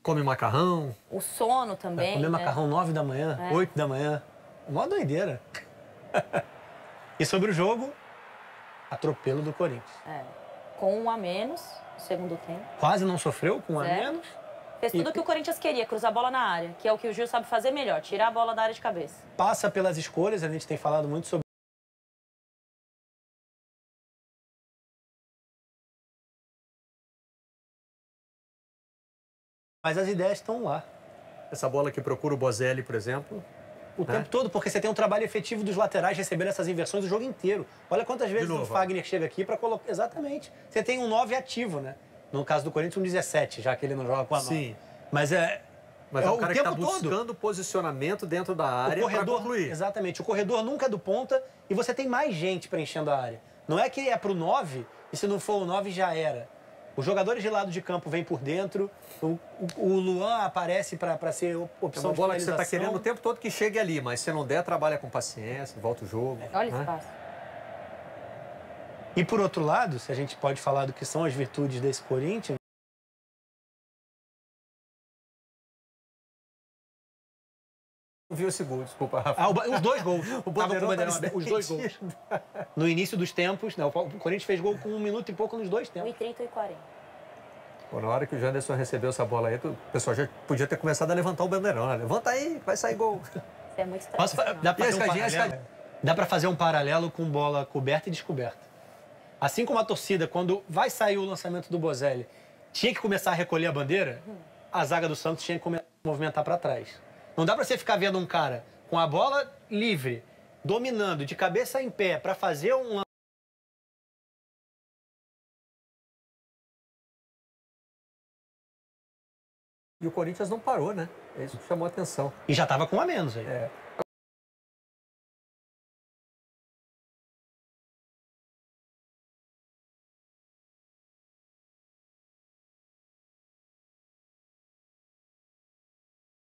Come macarrão. O sono também. Comer macarrão 9 da manhã, 8 da manhã. Mó doideira. E sobre o jogo, atropelo do Corinthians. Com 1 a menos no segundo tempo. Quase não sofreu com 1 a Zero. menos. Fez tudo o que o Corinthians queria, cruzar a bola na área, que é o que o Gil sabe fazer melhor, tirar a bola da área de cabeça. Passa pelas escolhas, a gente tem falado muito sobre. Mas as ideias estão lá. Essa bola que procura o Bozelli, por exemplo. O tempo todo, porque você tem um trabalho efetivo dos laterais recebendo essas inversões o jogo inteiro. Olha quantas vezes o Fagner chega aqui para colocar. Exatamente. Você tem um 9 ativo, né? No caso do Corinthians, um 17, já que ele não joga com a 9. Sim. Mas é o cara que está todo. buscando posicionamento dentro da área para concluir. Exatamente. O corredor nunca é do ponta e você tem mais gente preenchendo a área. Não é que é pro 9 e se não for o 9 já era. Os jogadores de lado de campo vêm por dentro, o Luan aparece para ser opção de finalização. É uma bola que você está querendo o tempo todo que chegue ali, mas se não der, trabalha com paciência, volta o jogo. Olha o espaço. E por outro lado, se a gente pode falar do que são as virtudes desse Corinthians, Não viu esse gol, desculpa, Rafa. os dois gols. O Bandeirão Os dois gols. No início dos tempos, né, o Corinthians fez gol com 1 minuto e pouco nos dois tempos. 1h30 e 40. Pô, na hora que o Janderson recebeu essa bola aí, o pessoal já podia ter começado a levantar o bandeirão. Né? Levanta aí, vai sair gol. Isso é muito estranho. Dá para fazer um paralelo com bola coberta e descoberta. Assim como a torcida, quando vai sair o lançamento do Bozelli, tinha que começar a recolher a bandeira, a zaga do Santos tinha que começar a movimentar para trás. Não dá para você ficar vendo um cara com a bola livre, dominando, de cabeça em pé, para fazer um... E o Corinthians não parou, né? É isso que chamou a atenção. E já estava com 1 a menos aí.